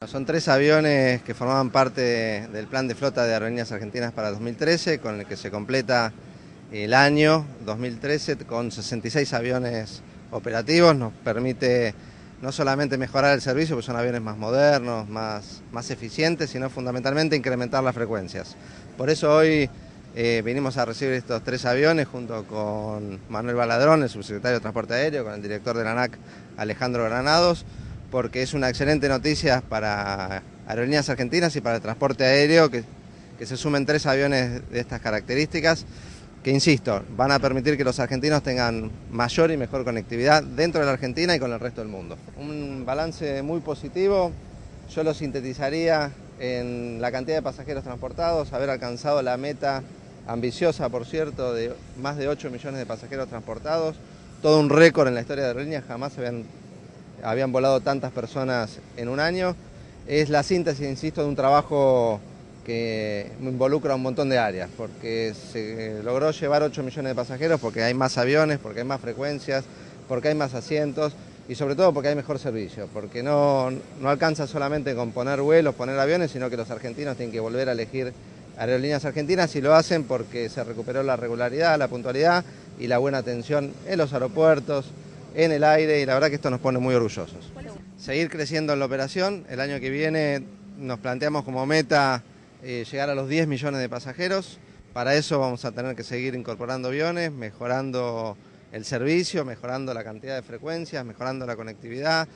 Son 3 aviones que formaban parte del plan de flota de Aerolíneas Argentinas para 2013, con el que se completa el año 2013 con 66 aviones operativos. Nos permite no solamente mejorar el servicio, porque son aviones más modernos, más eficientes, sino fundamentalmente incrementar las frecuencias. Por eso hoy vinimos a recibir estos 3 aviones junto con Manuel Baladrón, el subsecretario de Transporte Aéreo, con el director de la ANAC, Alejandro Granados, porque es una excelente noticia para Aerolíneas Argentinas y para el transporte aéreo que se sumen 3 aviones de estas características, que insisto, van a permitir que los argentinos tengan mayor y mejor conectividad dentro de la Argentina y con el resto del mundo. Un balance muy positivo, yo lo sintetizaría en la cantidad de pasajeros transportados, haber alcanzado la meta ambiciosa, por cierto, de más de 8 millones de pasajeros transportados, todo un récord en la historia de Aerolíneas, jamás habían volado tantas personas en un año. Es la síntesis, insisto, de un trabajo que involucra un montón de áreas, porque se logró llevar 8 millones de pasajeros porque hay más aviones, porque hay más frecuencias, porque hay más asientos y sobre todo porque hay mejor servicio, porque no alcanza solamente con poner vuelos, poner aviones, sino que los argentinos tienen que volver a elegir Aerolíneas Argentinas, y lo hacen porque se recuperó la regularidad, la puntualidad y la buena atención en los aeropuertos, en el aire, y la verdad que esto nos pone muy orgullosos. Seguir creciendo en la operación. El año que viene nos planteamos como meta llegar a los 10 millones de pasajeros. Para eso vamos a tener que seguir incorporando aviones, mejorando el servicio, mejorando la cantidad de frecuencias, mejorando la conectividad,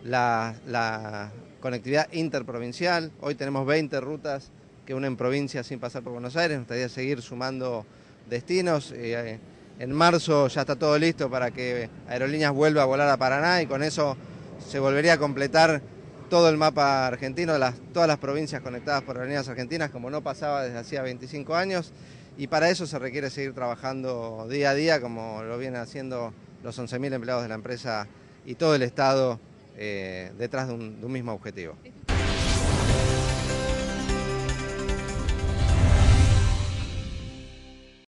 la conectividad interprovincial. Hoy tenemos 20 rutas que unen provincias sin pasar por Buenos Aires. Nos gustaría seguir sumando destinos. En marzo ya está todo listo para que Aerolíneas vuelva a volar a Paraná, y con eso se volvería a completar todo el mapa argentino, todas las provincias conectadas por Aerolíneas Argentinas, como no pasaba desde hacía 25 años, y para eso se requiere seguir trabajando día a día, como lo vienen haciendo los 11.000 empleados de la empresa y todo el Estado detrás de un mismo objetivo.